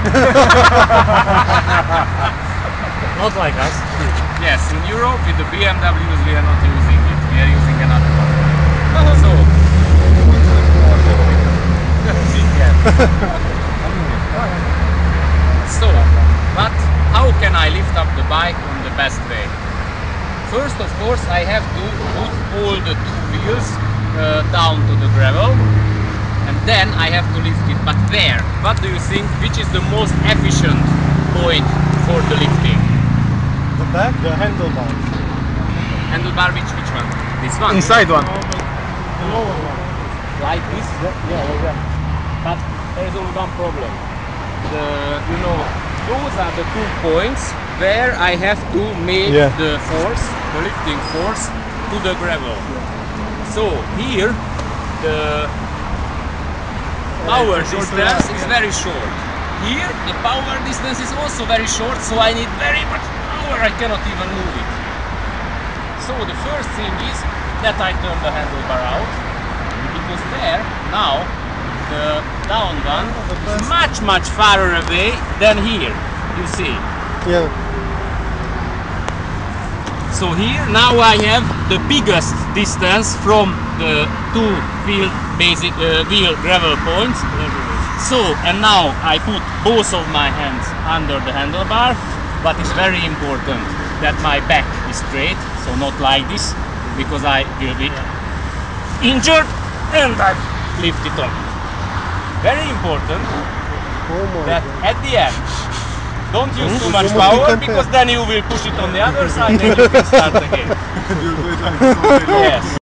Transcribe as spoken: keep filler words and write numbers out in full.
Not like us. Yes, in Europe with the B M Ws we are not using it. We are using another one. So, so, but how can I lift up the bike on the best way? First, of course, I have to put all the two wheels uh, down to the gravel, and then I have to lift it. But where? What do you think? Which is the most efficient point for the lifting? The back, the handlebar. Handlebar, which which one? This one? Inside one. The lower one. Like this? Yeah, yeah, yeah. But there is only one problem. The, you know, those are the two points where I have to make Yeah. the force, the lifting force, to the gravel. So here the power distance is very short. Here the power distance is also very short, so I need very much power. I cannot even move it. So the first thing is that I turn the handlebar out, because there now the down one is much much farther away than here. You see. Yeah. So here now I have the biggest distance from the two wheel basic uh, wheel gravel points. So, and now I put both of my hands under the handlebar, but it's very important that my back is straight, so not like this, because I will be injured and I lift it up. Very important Oh my that God. at the end, don't use Hmm? too much You must be power, compared. because then you will push it on the other side and you can start again. You'll do it like so. Yes.